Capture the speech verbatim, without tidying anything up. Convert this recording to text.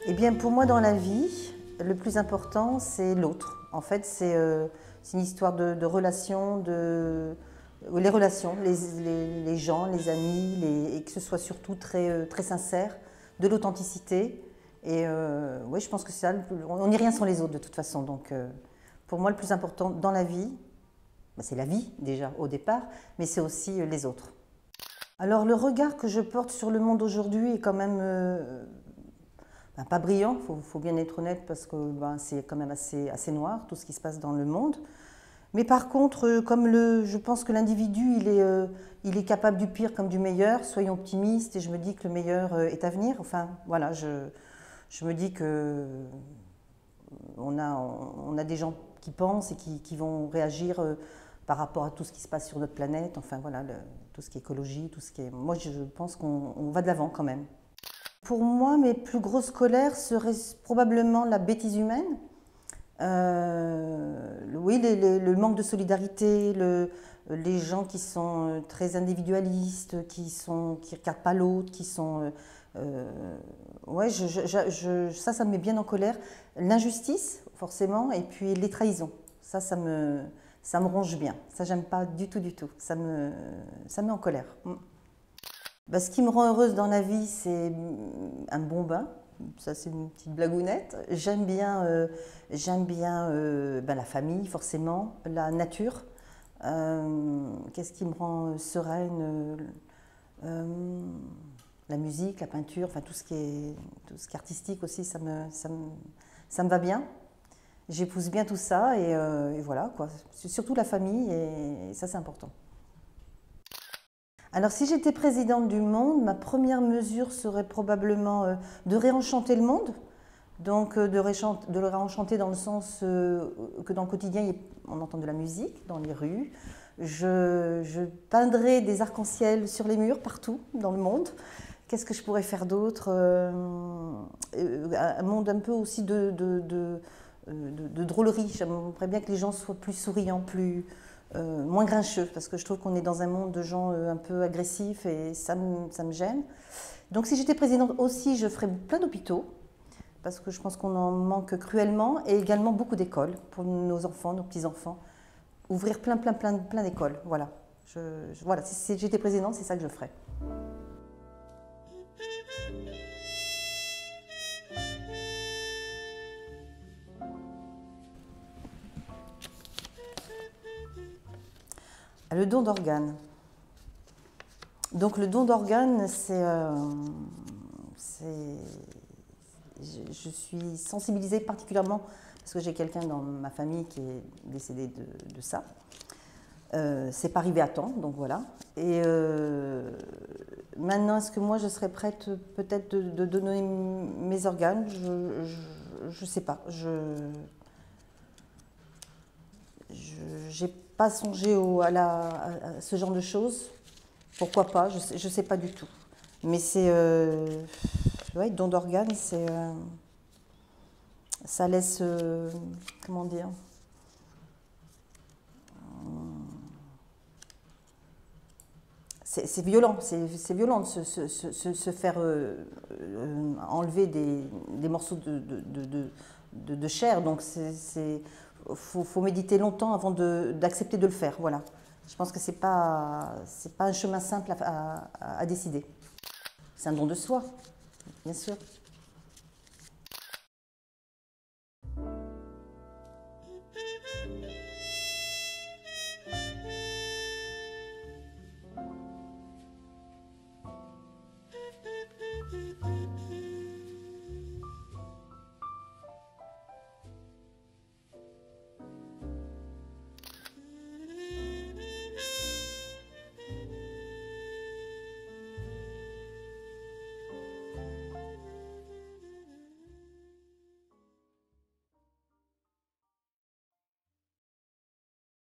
Eh bien, pour moi, dans la vie, le plus important, c'est l'autre. En fait, c'est euh, une histoire de, de relations, de, les relations, les, les, les gens, les amis, les, et que ce soit surtout très, euh, très sincère, de l'authenticité. Et euh, oui, je pense que c'est ça. On n'est rien sans les autres, de toute façon. Donc, euh, pour moi, le plus important dans la vie, ben, c'est la vie, déjà, au départ, mais c'est aussi euh, les autres. Alors, le regard que je porte sur le monde aujourd'hui est quand même... Euh, Ben, pas brillant, il faut, faut bien être honnête parce que ben, c'est quand même assez, assez noir tout ce qui se passe dans le monde. Mais par contre, euh, comme le, je pense que l'individu, il est, euh, il est capable du pire comme du meilleur, soyons optimistes et je me dis que le meilleur euh, est à venir. Enfin, voilà, je, je me dis que on a, on a des gens qui pensent et qui, qui vont réagir euh, par rapport à tout ce qui se passe sur notre planète. Enfin, voilà, le, tout ce qui est écologie, tout ce qui est... Moi, je pense qu'on on va de l'avant quand même. Pour moi, mes plus grosses colères seraient probablement la bêtise humaine. Euh, oui, les, les, le manque de solidarité, le, les gens qui sont très individualistes, qui ne qui regardent pas l'autre, qui sont... Euh, ouais, je, je, je, ça, ça me met bien en colère. L'injustice, forcément, et puis les trahisons. Ça, ça me, ça me ronge bien. Ça, j'aime pas du tout, du tout. Ça me, ça me met en colère. Ben, ce qui me rend heureuse dans la vie, c'est un bon bain. Ça, c'est une petite blagounette. J'aime bien, euh, j'aime bien euh, ben, la famille, forcément, la nature. Euh, Qu'est-ce qui me rend sereine? euh, La musique, la peinture, enfin tout ce qui est, tout ce qui est artistique aussi, ça me, ça me, ça me va bien. J'épouse bien tout ça et, euh, et voilà, quoi. Surtout la famille, et, et ça, c'est important. Alors, si j'étais présidente du monde, ma première mesure serait probablement euh, de réenchanter le monde. Donc, euh, de, de le réenchanter dans le sens euh, que dans le quotidien, on entend de la musique dans les rues. Je, je peindrais des arcs-en-ciel sur les murs partout dans le monde. Qu'est-ce que je pourrais faire d'autre? euh, Un monde un peu aussi de, de, de, de, de drôlerie. J'aimerais bien que les gens soient plus souriants, plus... Euh, moins grincheux, parce que je trouve qu'on est dans un monde de gens euh, un peu agressifs et ça me, ça me gêne. Donc si j'étais présidente aussi, je ferais plein d'hôpitaux, parce que je pense qu'on en manque cruellement, et également beaucoup d'écoles pour nos enfants, nos petits-enfants. Ouvrir plein, plein, plein, plein d'écoles, voilà. Je, je, voilà. Si j'étais présidente, c'est ça que je ferais. Le don d'organes. Donc le don d'organes, c'est... Euh, je, je suis sensibilisée particulièrement parce que j'ai quelqu'un dans ma famille qui est décédé de, de ça. Euh, c'est pas arrivé à temps, donc voilà. Et euh, maintenant, est-ce que moi je serais prête peut-être de, de donner mes organes? Je ne sais pas. Je n'ai pas songé au, à, la, à ce genre de choses. Pourquoi pas? Je sais, je sais pas du tout. Mais c'est... Euh, ouais, don d'organes, c'est... Euh, ça laisse... Euh, comment dire? C'est violent, c'est violent de se, se, se, se faire euh, euh, enlever des, des morceaux de, de, de, de, de chair. Donc il faut, faut méditer longtemps avant d'accepter de, de le faire. Voilà. Je pense que ce n'est pas, pas un chemin simple à, à, à décider. C'est un don de soi, bien sûr.